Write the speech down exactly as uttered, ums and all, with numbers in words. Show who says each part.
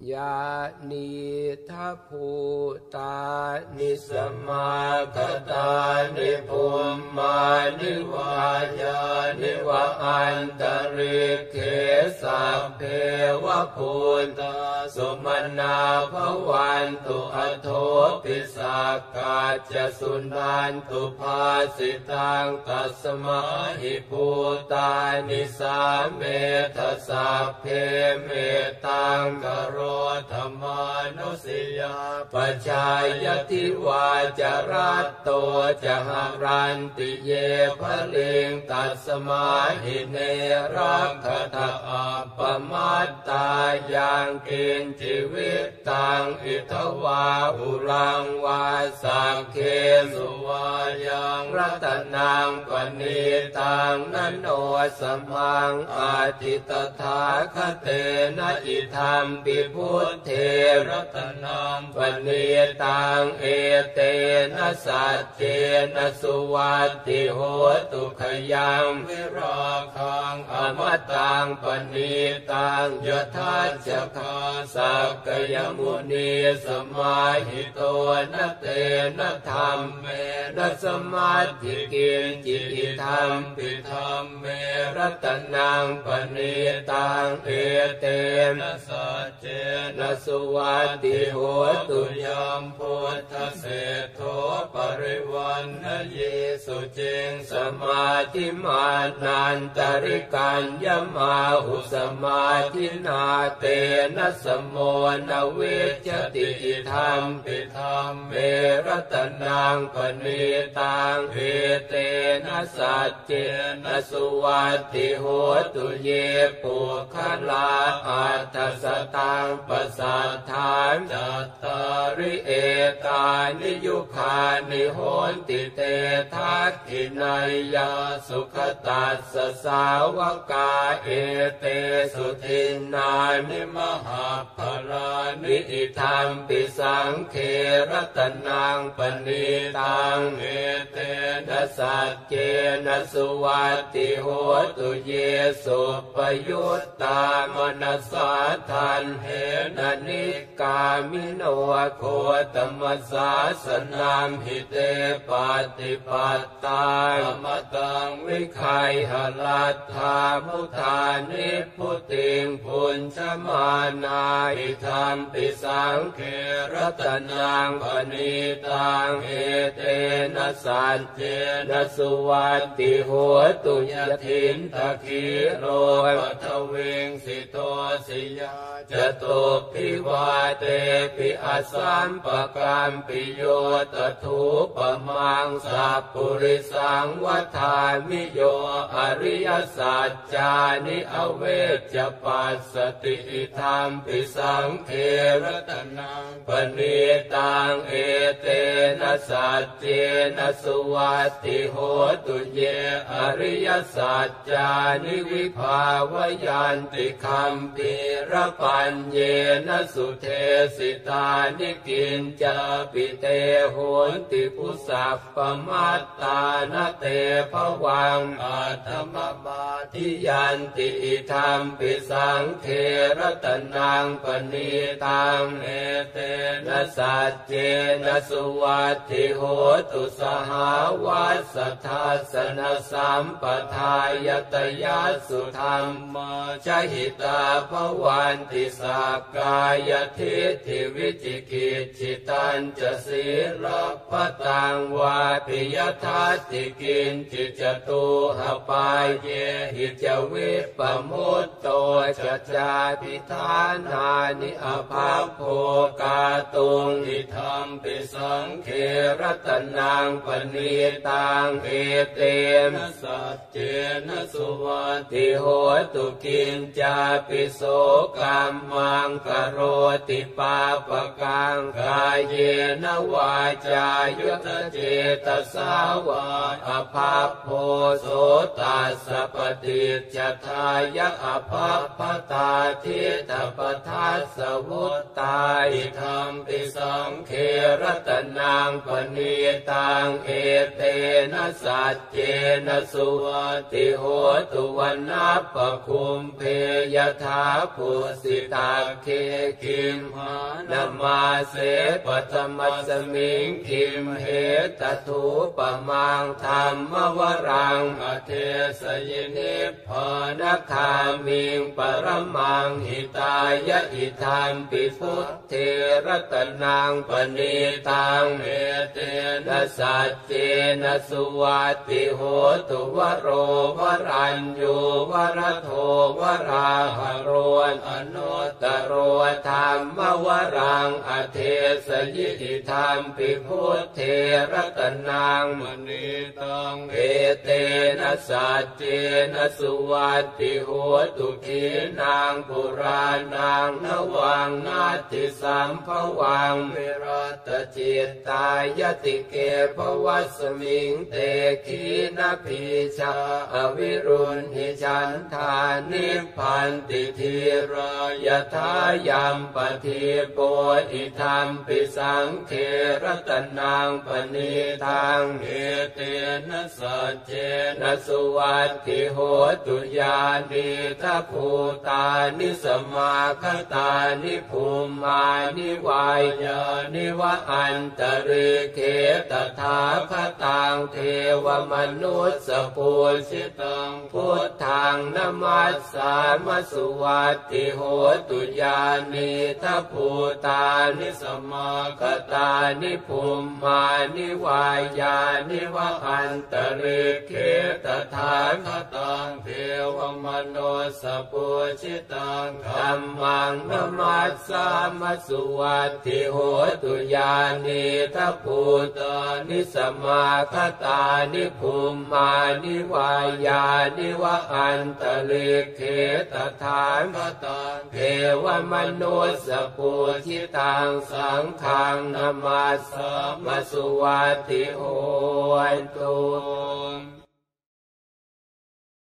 Speaker 1: ยานิทัพพุตานิสมาคตานิภูมมานิวายานิวะอันตริเขสัพเพวะพุทธสุมนาภวันตุอโทปิสักกาจะสุนันตุภาสิตังตัสมาหิภูตานิสาเมทัสสัพเพเมตังกโรธรรมานุสิยาปัจจายติวาจารัตโตจะหารันติเยภลิงตัสมาหิเนรักขตาอัปปมัตตายังกินจิวิตตังอิทวาหุรังวาสังเคสุวายังรัตนังปณิตังนันโนสมังอาทิตถาคเตนะอิธัมปิพุทธเทรัตนังปณิตังเอเตนะสัจเจนะสุวัตติโหตุขยังวิราคังอมตังปณิตังยทัจจคาสักกยมุนีสมาหิโตนะเตนะธรรมเมนะสมาธิกินจิติธรรมปิธรรมเมรัตนังปณิตังเอเตนะสัจเจนะสุวัตติโหตุยัมพุทธเศธโธปริวันนะเยสุจิงสมาธิมานันตริกัญญมาหุสมาธินาเตนะสมโมนะเวจติอิธรรมปิธรรมเมรัตนังปณิตังเอเตนะสัจเจนะสุวัตติโหตุเยปุคลาอัตถสตังปสัทธานจัตตาริเอตานิยุคานิโหนติเตทักขินายยาสุขตัสสสาวกาเอเตสุทินนานิมหาภรานิอิธัมปิสังเครัตนังปณิตังเอเตนะสัจเจนะสุวัตติโหตุเยสุปยุตตามนัสสาทันเหนะนิกามิโนโคตมัสสาสนามหิเตปฏิปัตตามมตังวิคัยหลัตถามุทานิพุติงพุญชมานาอิธัมปิสังเครัตนังปณิตังเอเตนะสัจเจนะสุวัตติโหตุยทินตะคีโรปัทวิงสิโตสิยาจตุภิวาเตปิอสัมปกัมปิโยตถุปมังสัพพุริสังวัฏามิโยอริยสัจจานิอเวจปัสสติอิธัมปิสังเครัตนังปณิตังเอเตนะสัจเจนะสุวัตติโหตุเยอริยสัจจานิวิภาวยันติคัมภีรปัญเยนะสุเทสิตานิกินจาปิเตโหนติพุสัพปมัตตานะเตภวังอัตถมมาทิยันติอิธัมปิสังเครัตนังปณิตังเอเตนะสัจเจนะสุวัตติโหตุสหาวัสสัทธาสนะสัมปทายตยัสสุธรรมชหิตาภวันติสักกายทิฏฐิวิจิกิจฉิตัญจะศีลปตังวาปิยทัสติกินจิจตุหปายเยหิจวิปมุตโตจัจจาปิทานานิอภาโภกาตุงอิธัมปิสังเครัตนังปณิตังเอเตนะสัจเจนะสุวัตติโหตุกินจาปิโสกัมมังกโรติปาปกังกายเยนะวาจายุตเจตสาวะอภาโพโสตัสสะปติจทายะอภะพตาทิตปทัสสวุตตาอิธัมปิสังเครตนังปณีตังเอเตนะสัจเจนะสุวัติโหตุวันนัปปคุมเพยถาภูสิตาเคคิมหานามาเสปัตมัสมิงคิมเหตถุปมังธรรมวรังอเทสยินิพพานคามิงปรมังหิตายะอิธัมปิพุทเทรตนังปณีตังเอเตนะสัจเจนะสุวัติโหตุวโรวรัญญูวรโทวราหโรอนุตตโรธรรมวรังอเทสยิอิธัมปิพุทเทรตนังมณีตังเอเตนะสัจเจนะสุวัติโหตุขีนางปุรานังนวังนาติสัมภวังวิรัตจิตตายติเกภวัสมิงเตขีนาภิชาอวิรุณหิฉันทานิพพันติธีรายทายัมปฏิโปอิธัมปิสังเครตนังปณีตังเอเตนะสัจเจนะสุวัติโหตุญาณิทัพภูตานิสมาคตานิภูมานิวายานิวะอันตริเขตถาคตังเทวมนุสสปุสิตังพุทธังนมัสสามสุวัติโหตุญาณิทัพภูตานิสมาคตานิภูมานิวายานิวะอันตริเขตถาคตังเทวมนุสสปุสิตังธัมมังนมัสสามสุวัติโหตุญาณิทัพภูตานิสมาคตานิภูมานิวายานิวะอันตริเขตถาคตังเทวมนุสสปุสิตังสังฆังนมัสสามสุวัติโหตุ